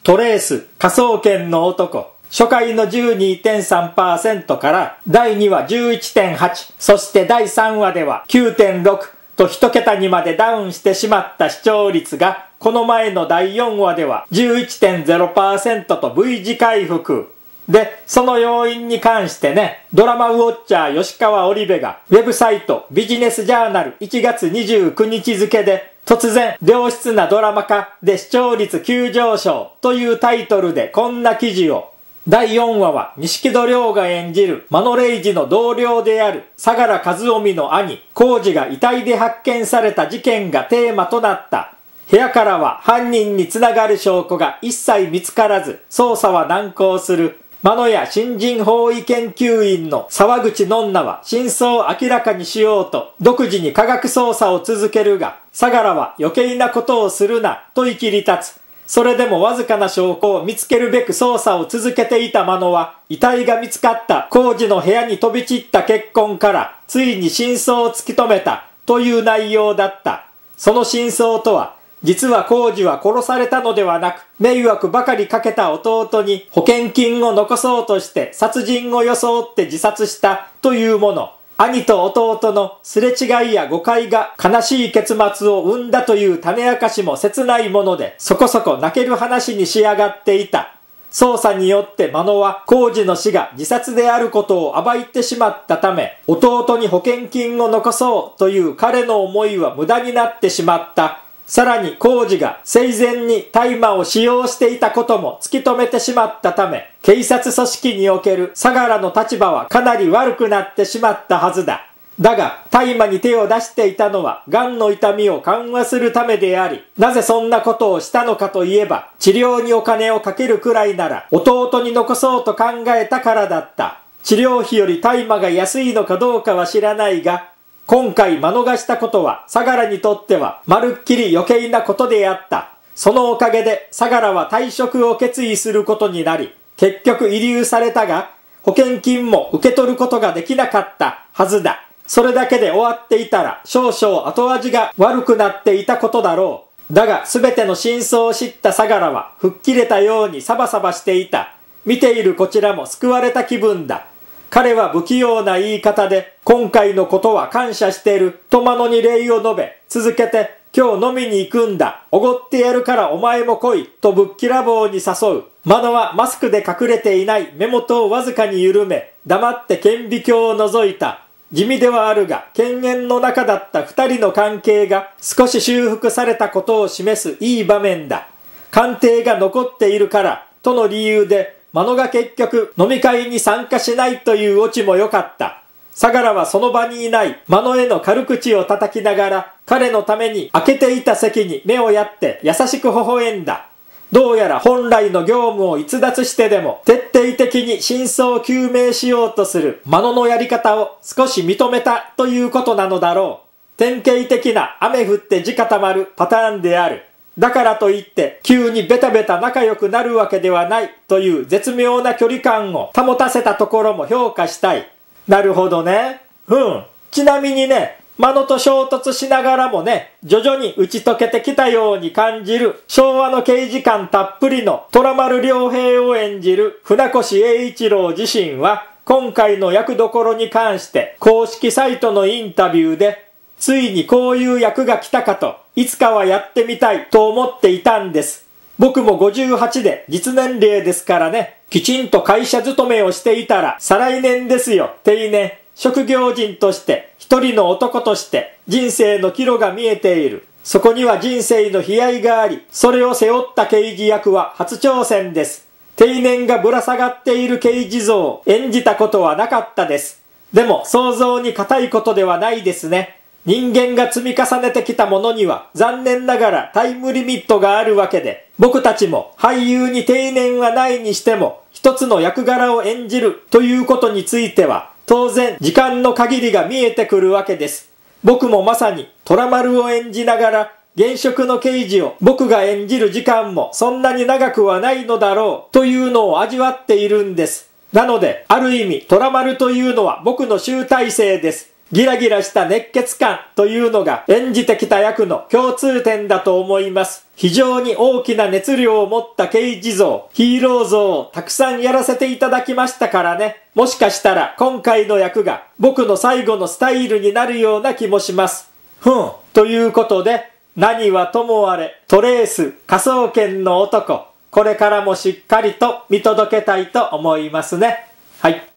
トレース、科捜研の男。初回の 12.3% から第2話 11.8、そして第3話では 9.6 と一桁にまでダウンしてしまった視聴率が、この前の第4話では 11.0% と V 字回復。で、その要因に関してね、ドラマウォッチャー吉川織部がウェブサイトビジネスジャーナル1月29日付で突然良質なドラマ化で視聴率急上昇というタイトルでこんな記事を。第4話は錦戸亮が演じる真野礼二の同僚である相良和臣の兄浩二が遺体で発見された事件がテーマとなった。部屋からは犯人につながる証拠が一切見つからず捜査は難航する。真野や新人法医研究員の沢口のんなは真相を明らかにしようと独自に科学捜査を続けるが、相良は余計なことをするなと言い切り立つ。それでもわずかな証拠を見つけるべく捜査を続けていた真野は、遺体が見つかった浩二の部屋に飛び散った血痕からついに真相を突き止めたという内容だった。その真相とは、実は浩二は殺されたのではなく、迷惑ばかりかけた弟に保険金を残そうとして殺人を装って自殺したというもの。兄と弟のすれ違いや誤解が悲しい結末を生んだという種明かしも切ないもので、そこそこ泣ける話に仕上がっていた。捜査によって真野は浩二の死が自殺であることを暴いてしまったため、弟に保険金を残そうという彼の思いは無駄になってしまった。さらに浩二が生前に大麻を使用していたことも突き止めてしまったため、警察組織における相良の立場はかなり悪くなってしまったはずだ。だが、大麻に手を出していたのは癌の痛みを緩和するためであり、なぜそんなことをしたのかといえば、治療にお金をかけるくらいなら弟に残そうと考えたからだった。治療費より大麻が安いのかどうかは知らないが、今回見逃したことは相良にとってはまるっきり余計なことであった。そのおかげで相良は退職を決意することになり、結局慰留されたが、保険金も受け取ることができなかったはずだ。それだけで終わっていたら少々後味が悪くなっていたことだろう。だが全ての真相を知った相良は吹っ切れたようにサバサバしていた。見ているこちらも救われた気分だ。彼は不器用な言い方で、今回のことは感謝していると真野に礼を述べ、続けて、今日飲みに行くんだ。おごってやるからお前も来い。とぶっきらぼうに誘う。真野はマスクで隠れていない目元をわずかに緩め、黙って顕微鏡を覗いた。地味ではあるが、犬猿の中だった二人の関係が少し修復されたことを示すいい場面だ。鑑定が残っているから、との理由で、真野が結局飲み会に参加しないというオチも良かった。相良はその場にいない真野への軽口を叩きながら、彼のために空けていた席に目をやって優しく微笑んだ。どうやら本来の業務を逸脱してでも徹底的に真相を究明しようとする真野のやり方を少し認めたということなのだろう。典型的な雨降って地固まるパターンである。だからといって急にベタベタ仲良くなるわけではないという絶妙な距離感を保たせたところも評価したい。なるほどね。ちなみにね、真野と衝突しながらもね、徐々に打ち解けてきたように感じる昭和の刑事感たっぷりの虎丸良平を演じる船越英一郎自身は、今回の役どころに関して公式サイトのインタビューで、ついにこういう役が来たかと、いつかはやってみたいと思っていたんです。僕も58で実年齢ですからね、きちんと会社勤めをしていたら再来年ですよ、定年。職業人として、一人の男として人生の岐路が見えている。そこには人生の悲哀があり、それを背負った刑事役は初挑戦です。定年がぶら下がっている刑事像を演じたことはなかったです。でも想像に難いことではないですね。人間が積み重ねてきたものには残念ながらタイムリミットがあるわけで、僕たちも俳優に定年はないにしても一つの役柄を演じるということについては当然時間の限りが見えてくるわけです。僕もまさに虎丸を演じながら現職の刑事を僕が演じる時間もそんなに長くはないのだろうというのを味わっているんです。なのである意味虎丸というのは僕の集大成です。ギラギラした熱血感というのが演じてきた役の共通点だと思います。 非常に大きな熱量を持った刑事像、ヒーロー像をたくさんやらせていただきましたからね。もしかしたら今回の役が僕の最後のスタイルになるような気もします。ということで、何はともあれ、トレース科捜研の男、これからもしっかりと見届けたいと思いますね。はい。